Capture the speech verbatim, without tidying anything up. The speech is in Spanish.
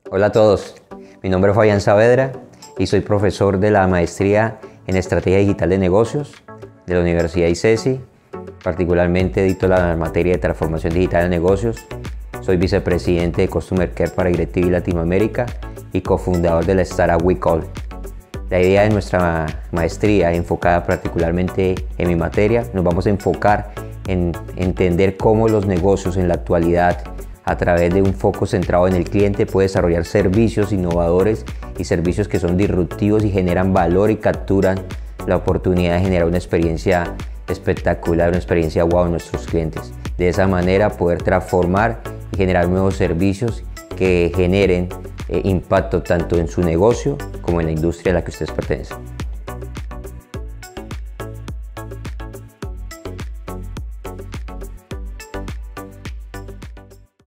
Hola a todos, mi nombre es Fabián Saavedra y soy profesor de la maestría en Estrategia Digital de Negocios de la Universidad I C E S I. Particularmente dicto la materia de Transformación Digital de Negocios. Soy vicepresidente de Customer Care para DirecTV Latinoamérica y cofundador de la startup WeCall. La idea de nuestra maestría, enfocada particularmente en mi materia, nos vamos a enfocar en entender cómo los negocios en la actualidad, a través de un foco centrado en el cliente, puede desarrollar servicios innovadores y servicios que son disruptivos y generan valor y capturan la oportunidad de generar una experiencia espectacular, una experiencia wow en nuestros clientes. De esa manera poder transformar y generar nuevos servicios que generen eh, impacto tanto en su negocio como en la industria a la que ustedes pertenecen.